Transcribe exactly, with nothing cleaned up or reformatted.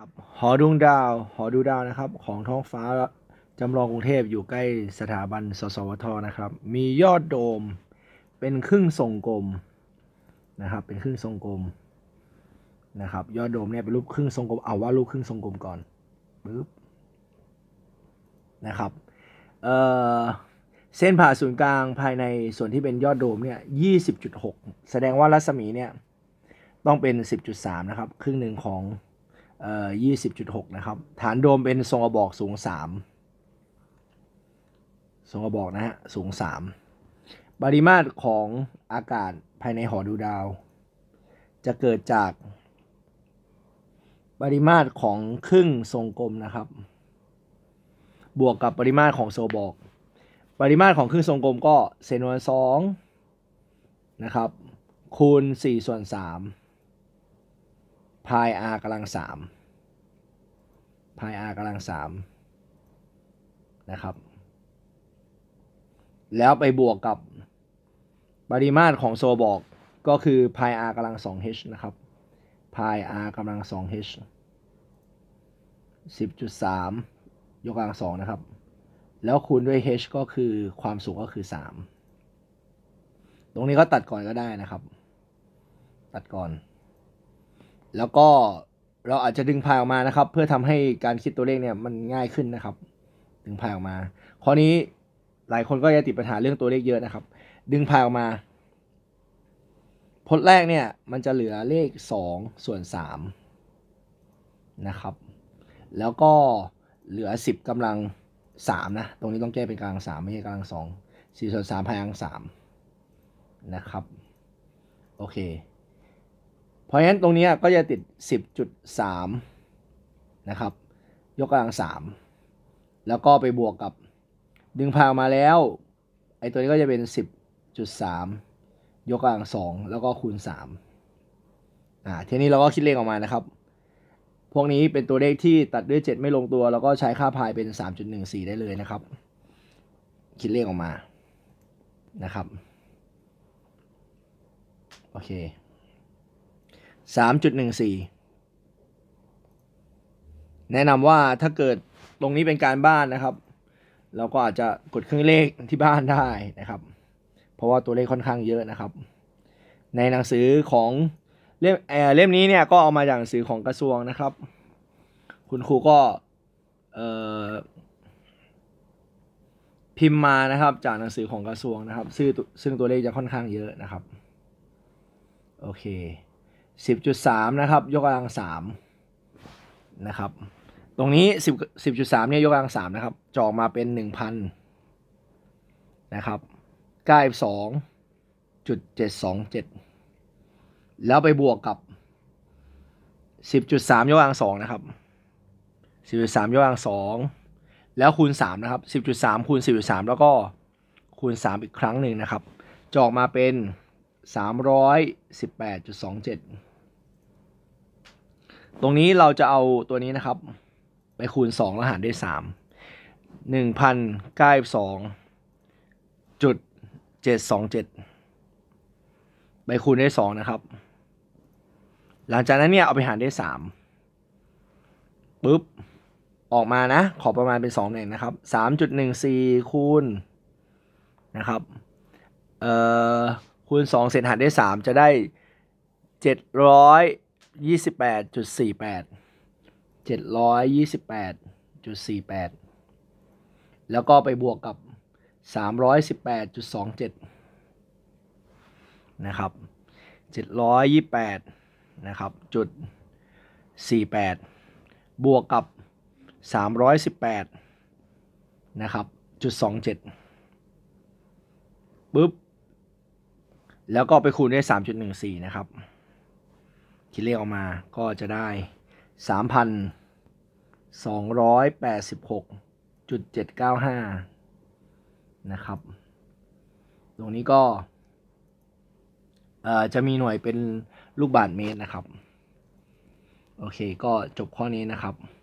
หอดวงดาวหอดูดาวนะครับของท้องฟ้าจำลองกรุงเทพอยู่ใกล้สถาบันสสวทนะครับมียอดโดมเป็นครึ่งทรงกลมนะครับเป็นครึ่งทรงกลมนะครับยอดโดมเนี่ยเป็นรูปครึ่งทรงกลมเอาว่ารูปครึ่งทรงกลมก่อนปึ๊บนะครับเอ่อเส้นผ่าศูนย์กลางภายในส่วนที่เป็นยอดโดมเนี่ย ยี่สิบจุดหก แสดงว่ารัศมีเนี่ยต้องเป็น สิบจุดสาม นะครับครึ่งหนึ่งของเอ่อ ยี่สิบจุดหก นะครับฐานโดมเป็นทรงกระบอกสูงสามทรงกระบอกนะฮะสูงสามปริมาตรของอากาศภายในหอดูดาวจะเกิดจากปริมาตรของครึ่งทรงกลมนะครับบวกกับปริมาตรของโซบอกปริมาตรของครึ่งทรงกลมก็เศษส่วนสองนะครับคูณสี่ส่วนสามพาย r กำลังสามพาย r กำลังสามนะครับแล้วไปบวกกับปริมาตรของโซบอกก็คือพาย r กำลังสอง h นะครับพาย r กำลังสอง h สิบจุดสามยกกำลังสองนะครับแล้วคูณด้วย h ก็คือความสูงก็คือสามตรงนี้ก็ตัดก่อนก็ได้นะครับตัดก่อนแล้วก็เราอาจจะดึงพายออกมานะครับเพื่อทำให้การคิดตัวเลขเนี่ยมันง่ายขึ้นนะครับดึงพายออกมาข้อนี้หลายคนก็จะติดปัญหาเรื่องตัวเลขเยอะนะครับดึงพายออกมาพจน์แรกเนี่ยมันจะเหลือเลขสองส่วนสามนะครับแล้วก็เหลือสิบกำลังสามนะตรงนี้ต้องแก้เป็นกำลังสามไม่ใช่กำลังสองสี่ส่วนสามพายกำลังสามนะครับโอเคเพราะฉะนั้นตรงนี้ก็จะติด สิบจุดสาม นะครับยกกำลังสามแล้วก็ไปบวกกับดึงพายออกมาแล้วไอ้ตัวนี้ก็จะเป็น สิบจุดสาม ยกกำลังสองแล้วก็คูณสามอ่าทีนี้เราก็คิดเลขออกมานะครับพวกนี้เป็นตัวเลขที่ตัดด้วยเจ็ดไม่ลงตัวแล้วก็ใช้ค่าพายเป็น สามจุดหนึ่งสี่ ได้เลยนะครับคิดเลขออกมานะครับโอเค สามจุดหนึ่งสี่ แนะนำว่าถ้าเกิดตรงนี้เป็นการบ้านนะครับเราก็อาจจะกดเครื่องเลขที่บ้านได้นะครับเพราะว่าตัวเลขค่อนข้างเยอะนะครับในหนังสือของเล่มเอ่อเล่มนี้เนี่ยก็เอามาจากหนังสือของกระทรวงนะครับคุณครูก็เอ่อพิมพ์มานะครับจากหนังสือของกระทรวงนะครับซึ่งซึ่งตัวเลขจะค่อนข้างเยอะนะครับโอเค สิบจุดสาม นะครับยกกำลังสามนะครับตรงนี้ 10 สิบจุดสาม เนี่ยยกกำลังสามนะครับจะออกมาเป็น หนึ่งพัน นะครับเก้าสิบสองจุดเจ็ดสองเจ็ด แล้วไปบวกกับ สิบจุดสาม ยกกำลังสองนะครับ สิบจุดสาม ยกกำลังสองแล้วคูณสามนะครับ สิบจุดสาม คูณ สิบจุดสาม แล้วก็คูณสามอีกครั้งหนึ่งนะครับจะออกมาเป็น สามร้อยสิบแปดจุดสองเจ็ด ตรงนี้เราจะเอาตัวนี้นะครับไปคูณสองแล้วหารด้วยสาม หนึ่งพันเก้าสิบสองจุดเจ็ดสองเจ็ด ไปคูณด้วยสองนะครับหลังจากนั้นเนี่ยเอาไปหารด้วยสามปุ๊บออกมานะขอประมาณเป็นสองเนี่ยนะครับ สามจุดหนึ่งสี่ คูณนะครับเอ่อคูณสองเสร็จหารด้วยสามจะได้ เจ็ดร้อยยี่สิบแปดจุดสี่แปด เจ็ดร้อยยี่สิบแปดจุดสี่แปด แล้วก็ไปบวกกับ สามร้อยสิบแปดจุดสองเจ็ด นะครับ เจ็ดร้อยยี่สิบแปดนะครับจุดสี่แปดบวกกับ สามร้อยสิบแปดนะครับจุดสองเจ็ดปึ๊บแล้วก็ไปคูณด้วย สามจุดหนึ่งสี่ นะครับคิดเลขออกมาก็จะได้ สามพันสองร้อยแปดสิบหกจุดเจ็ดเก้าห้า นะครับตรงนี้ก็เอ่อจะมีหน่วยเป็นลูกบาศก์เมตรนะครับโอเคก็จบข้อนี้นะครับ